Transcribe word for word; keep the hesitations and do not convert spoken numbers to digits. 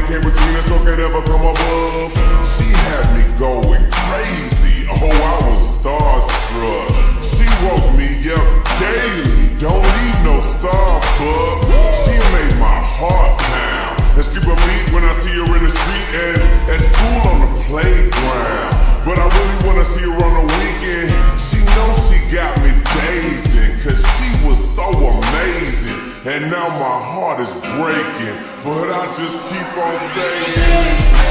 came between us, no could ever come above. She had me going crazy, oh I was starstruck. She woke me up daily, don't need no Starbucks. She made my heart pound and skip a beat when I see her in the street and at school on the playground. But I really wanna see her on the weekend. She knows she got me dazing, cause she was so amazing. And now my heart is breaking, but I just keep on saying